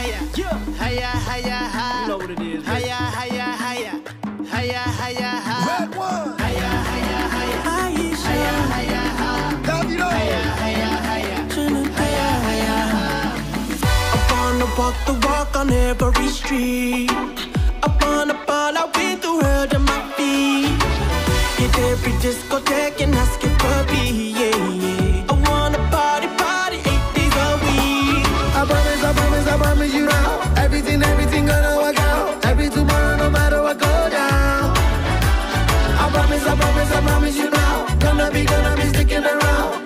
higher. Higher, higher, higher. You know what it is. Higher, higher, higher. Higher, higher, higher. Red one. Higher, higher, higher. Higher, higher, higher. Davido. Higher, higher, higher. Higher, higher, higher. I wanna walk the walk on every street. I wanna ball out with the world at my feet. Hit every discotheque and ask it for me, yeah, yeah. I wanna party 8 days a week. I promise you now. Everything gonna work out. Every tomorrow, no matter what go down. I promise you now. Gonna be sticking around.